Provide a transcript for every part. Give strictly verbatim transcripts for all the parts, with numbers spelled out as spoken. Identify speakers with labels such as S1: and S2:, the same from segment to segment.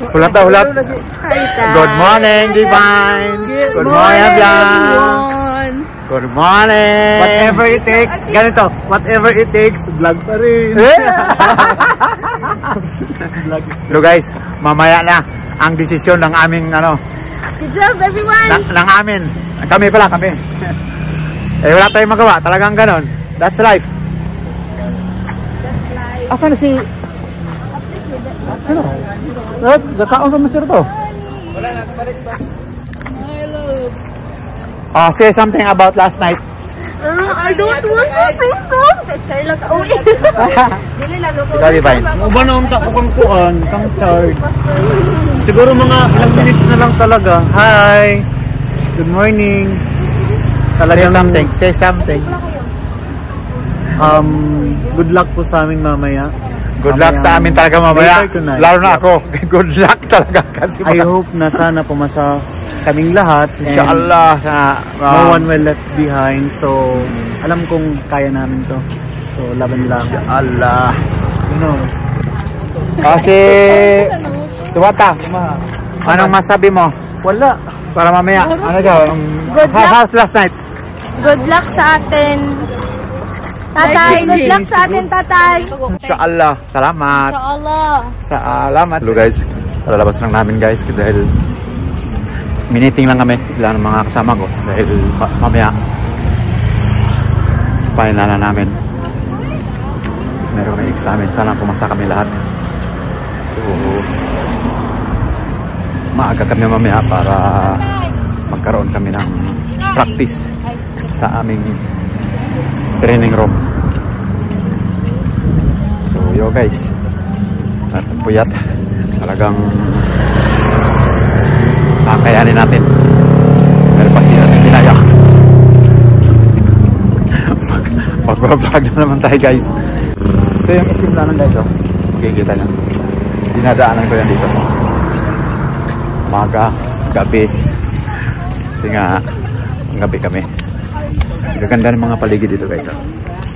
S1: Hulat na, hulat. Good morning, Divine. Good morning, everyone. Good morning.
S2: Whatever it takes, ganito, whatever it takes, vlog pa rin.
S1: Hello guys, mamaya na ang desisyon ng aming ano.
S3: Good job, everyone.
S1: Na, ng amin. Kami pala, kami. Eh, wala tayong magawa. Talagang ganon. That's life. Asan na si... Sino? Right? Nakaon ka master to? Wala na, palit ba? Hello. Oh, say something about last night.
S3: Uh, I don't want to say so. Char lang ka. Uy. Dili lang ako.
S1: Ikaw, Divine.
S2: Uba na ang takong kuan, kang charge. Siguro mga ilang minutes na lang talaga. Hi. Good morning.
S1: Say something. Say something.
S2: Um, good luck po sa amin mamaya.
S1: Good luck sa amin talaga mamaya. Lalo na ako. Good luck talaga kasi
S2: I hope na sana pumasa kaming lahat.
S1: Inshallah. Sana, um,
S2: no one will left behind. So, alam kong kaya namin to. So, laban lang.
S1: Allah.
S2: You know.
S1: Kasi, Tuwata, anong masabi mo?
S2: Wala.
S1: Para mamaya. Ano daw?
S3: Good luck.
S1: How's last night?
S3: Good luck sa atin. Tatay, good luck sa atin, tatay.
S1: Inshallah. Salamat.
S3: Inshallah.
S1: Salamat. Hello guys. Lalabas lang namin guys dahil miniting lang kami ilan ng mga kasama ko dahil mamaya final na namin. Meron may examen. Sana pumasa kami lahat. So maaga kami mamaya para magkaroon kami ng practice sa aming training room. So yo guys, at puyat talagang kakayanin natin pero pag di natin kinaya mag vlog na naman tayo guys. Ito yung isimla ng guys, oh. Makikita nyo dinadaanan ko yan dito maga, gabi kasi nga gabi kami. Gaganda ng mga paligid dito guys, ah.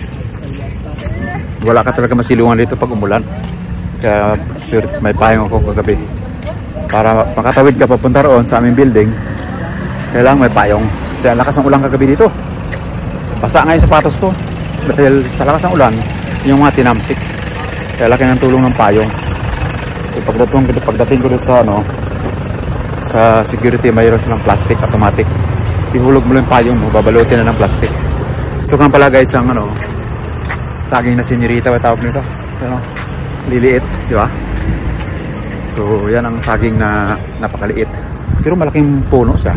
S1: Wala ka talaga masilungan dito pag umulan. Kaya sure, may payong ako kagabi. Para makatawid ka papunta roon sa aming building, kailangan may payong. Kasi ang lakas ng ulan kagabi dito. Basa nga yung sapatos ko. Dahil sa lakas ng ulan, yung mga tinamsik. Kaya laki ng tulong ng payong. So, pagdating, pagdating ko doon sa ano, sa security, mayroon silang plastic automatic. Ihulog mo lang yung payong mo, babalutin na ng plastic. Ito nga pala guys ang ano, saging na senyorita, ba tawag nito? Ano, liliit, di ba? So yan ang saging na napakaliit. Pero malaking puno siya.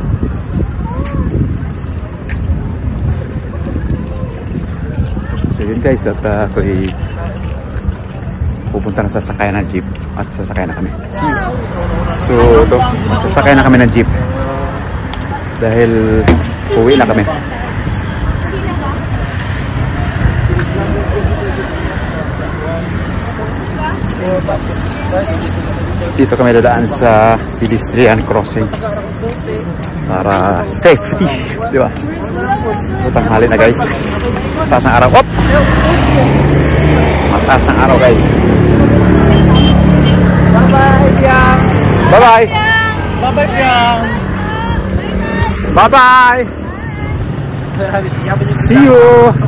S1: So yun guys, at uh, ako'y pupunta na sa sasakayan ng jeep at sasakay na kami. See you. So ito, sasakay na kami ng jeep. Dahil uwi na kami. Dito kami dadaan sa pedestrian crossing para safety, di ba? Utang hali na guys. Mataas ang araw. Op! Mataas ang araw guys.
S2: Bye-bye, Piang.
S1: Bye-bye.
S2: Bye-bye, Piang.
S1: Bye-bye. See you.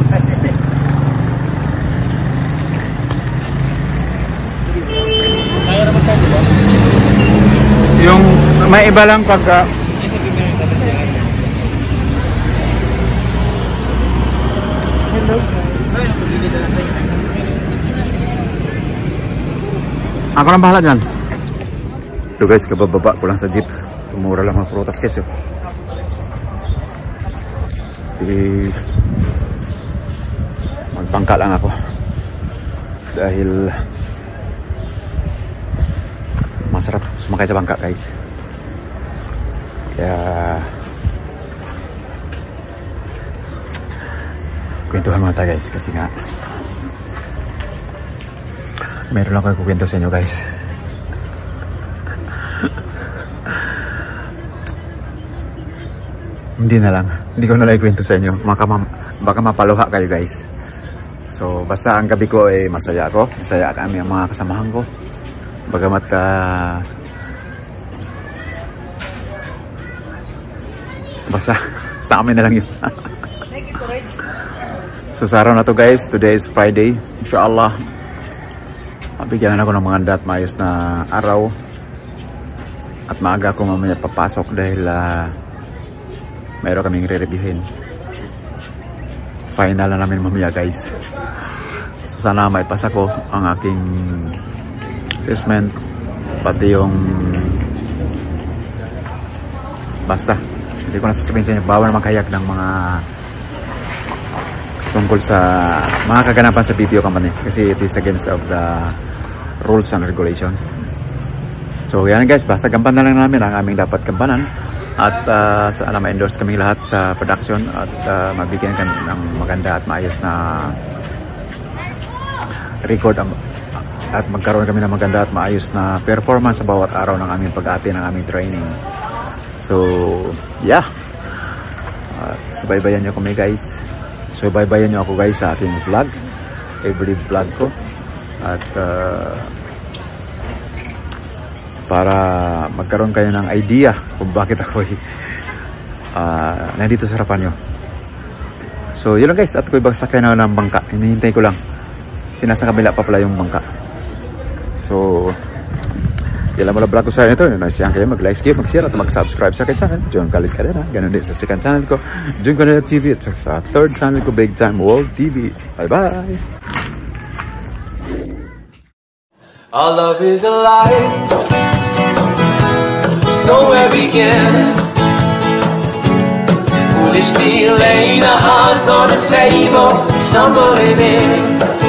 S1: Yung may iba lang pagka
S2: Hello.
S1: ako lang bahala dyan. So guys, kabababa ko lang sa jeep. Tumura lang mga prutas guys. Eh, magpangka lang ako dahil masarap sumakay sa bangka guys. Kaya kwentuhan mga tayo guys kasi nga meron lang ako kukwento sa inyo guys. Hindi na lang, hindi ko na lang ikwento sa inyo, baka, ma baka mapaluha kayo guys. So basta ang gabi ko eh masaya ako, masaya kami ang mga kasamahan ko. Bagamat uh, Basta sa amin na lang yun. So sa araw na to guys, today is Friday. Inshallah, mabigyan na ako ng maganda at maayos na araw. At maaga ako mamaya papasok dahil uh, mayroon kaming re-reviewin. Final na namin mamaya guys. So sana may pasa ko ang aking assessment, pati yung basta hindi ko nasasabihin sa inyo, bawal magkayak ng mga tungkol sa mga kaganapan sa B P O company kasi it is against of the rules and regulation. So yan guys, basta gampanan na lang namin ang aming dapat gampanan at uh, sana ma-endorse kami lahat sa production at uh, mabigyan kami ng maganda at maayos na record at magkaroon kami ng maganda at maayos na performance sa bawat araw ng aming pag-ati ng aming training. So yeah, uh, subaybayan nyo kami guys. Subaybayan nyo ako guys sa aking vlog, every vlog ko, at uh, para magkaroon kayo ng idea kung bakit ako uh, nandito sa harapan nyo. So yun lang guys, at ako'y bagsakay na ng bangka. Hinihintay ko lang, sinasa kabila pa pala yung bangka. So yan lang mula vlog ko sa inyo ito. Nasiyahan kayo mag-like, mag-share at mag-subscribe sa aking channel, John Khalid Cadena. Ganun din sa second channel ko, John Cadena T V, at sa third channel ko, Big Time World T V. Bye bye!
S4: Our love is alive, so we begin. Foolishly laying our hearts on the table, stumbling in.